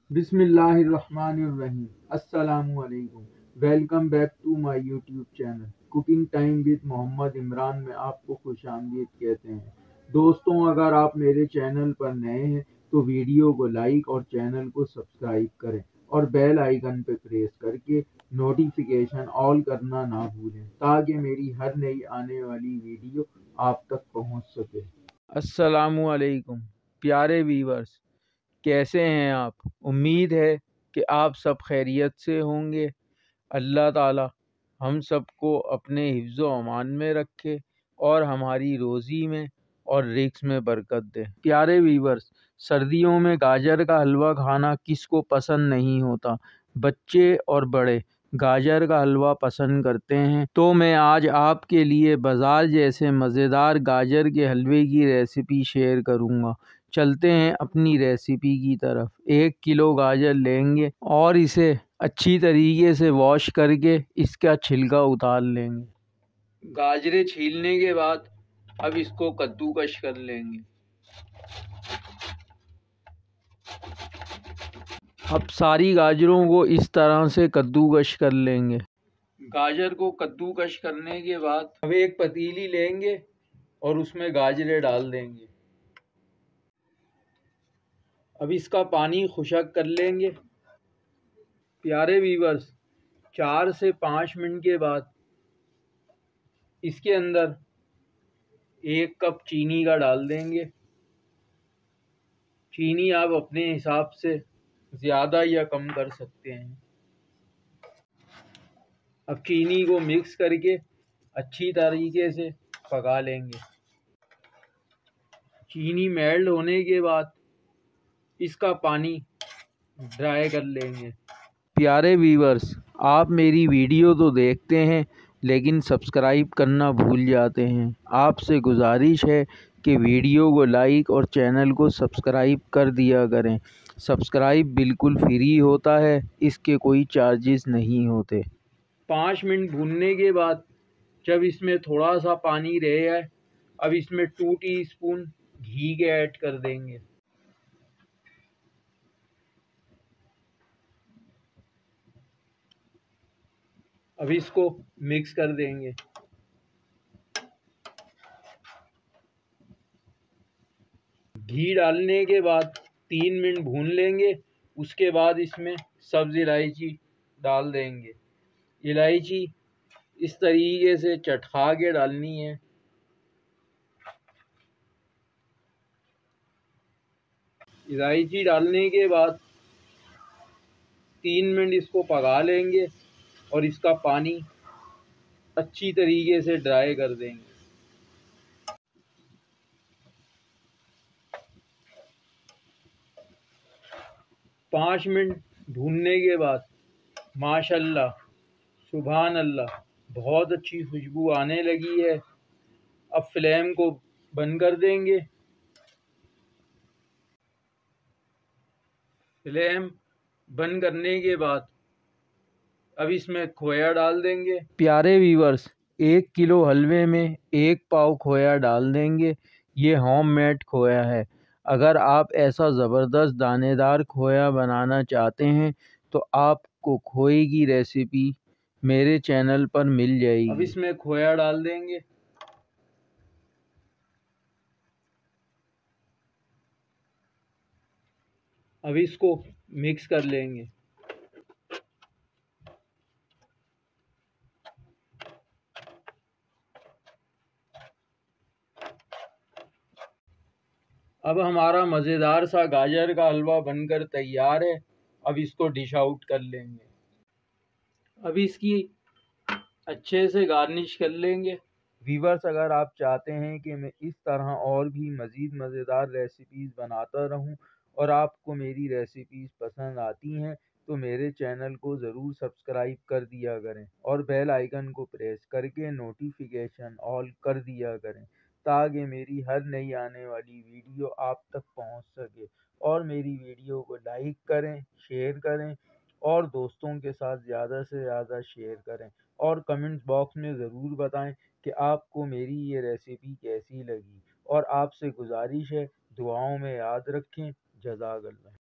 बिस्मिल्लाहिर्रहमानिर्रहीम। अस्सलामुअलैकुम। Welcome back to my YouTube channel cooking time with Mohammad Imran में आपको खुशामदीद कहते हैं। दोस्तों, अगर आप मेरे चैनल पर नए हैं तो वीडियो को लाइक और चैनल को सब्सक्राइब करें और बेल आइकन पर प्रेस करके नोटिफिकेशन ऑल करना ना भूलें ताकि मेरी हर नई आने वाली वीडियो आप तक पहुंच सके। अस्सलामुअलैकुम प्यारे वीवर्स, कैसे हैं आप? उम्मीद है कि आप सब खैरियत से होंगे। अल्लाह ताला हम सबको अपने हिफ्ज़ व अमान में रखे और हमारी रोज़ी में और रिज़्क़ में बरकत दे। प्यारे वीवर्स, सर्दियों में गाजर का हलवा खाना किसको पसंद नहीं होता। बच्चे और बड़े गाजर का हलवा पसंद करते हैं। तो मैं आज आपके लिए बाज़ार जैसे मज़ेदार गाजर के हलवे की रेसिपी शेयर करूंगा। चलते हैं अपनी रेसिपी की तरफ। 1 किलो गाजर लेंगे और इसे अच्छी तरीके से वॉश करके इसका छिलका उतार लेंगे। गाजरें छीलने के बाद अब इसको कद्दूकश कर लेंगे। अब सारी गाजरों को इस तरह से कद्दूकश कर लेंगे। गाजर को कद्दूकश करने के बाद अब एक पतीली लेंगे और उसमें गाजरें डाल देंगे। अब इसका पानी खुशक कर लेंगे। प्यारे वीवर्स, 4 से 5 मिनट के बाद इसके अंदर 1 कप चीनी का डाल देंगे। चीनी आप अपने हिसाब से ज़्यादा या कम कर सकते हैं। अब चीनी को मिक्स करके अच्छी तरीके से पका लेंगे। चीनी मेल्ट होने के बाद इसका पानी ड्राई कर लेंगे। प्यारे व्यूअर्स, आप मेरी वीडियो तो देखते हैं लेकिन सब्सक्राइब करना भूल जाते हैं। आपसे गुजारिश है कि वीडियो को लाइक और चैनल को सब्सक्राइब कर दिया करें। सब्सक्राइब बिल्कुल फ्री होता है, इसके कोई चार्जेस नहीं होते। 5 मिनट भूनने के बाद जब इसमें थोड़ा सा पानी रह जाए, अब इसमें 2 टीस्पून घी के ऐड कर देंगे। अब इसको मिक्स कर देंगे। घी डालने के बाद 3 मिनट भून लेंगे। उसके बाद इसमें सब्ज़ इलायची डाल देंगे। इलायची इस तरीके से चटखा के डालनी है। इलायची डालने के बाद 3 मिनट इसको पका लेंगे और इसका पानी अच्छी तरीके से ड्राई कर देंगे। 5 मिनट भूनने के बाद माशाल्लाह, सुभान अल्लाह, बहुत अच्छी खुशबू आने लगी है। अब फ्लेम को बंद कर देंगे। फ्लेम बंद करने के बाद अब इसमें खोया डाल देंगे। प्यारे व्यूअर्स, 1 किलो हलवे में 1 पाव खोया डाल देंगे। ये होममेड खोया है। अगर आप ऐसा ज़बरदस्त दानेदार खोया बनाना चाहते हैं तो आपको खोए की रेसिपी मेरे चैनल पर मिल जाएगी। अब इसमें खोया डाल देंगे। अब इसको मिक्स कर लेंगे। अब हमारा मज़ेदार सा गाजर का हलवा बनकर तैयार है। अब इसको डिश आउट कर लेंगे। अब इसकी अच्छे से गार्निश कर लेंगे। वीवर्स, अगर आप चाहते हैं कि मैं इस तरह और भी मज़ीद मज़ेदार रेसिपीज़ बनाता रहूं और आपको मेरी रेसिपीज़ पसंद आती हैं तो मेरे चैनल को ज़रूर सब्सक्राइब कर दिया करें और बेल आइकन को प्रेस करके नोटिफिकेशन ऑल कर दिया करें ताकि मेरी हर नई आने वाली वीडियो आप तक पहुंच सके। और मेरी वीडियो को लाइक करें, शेयर करें और दोस्तों के साथ ज़्यादा से ज़्यादा शेयर करें और कमेंट्स बॉक्स में ज़रूर बताएं कि आपको मेरी ये रेसिपी कैसी लगी। और आपसे गुजारिश है, दुआओं में याद रखें। जज़ाकल्लाह।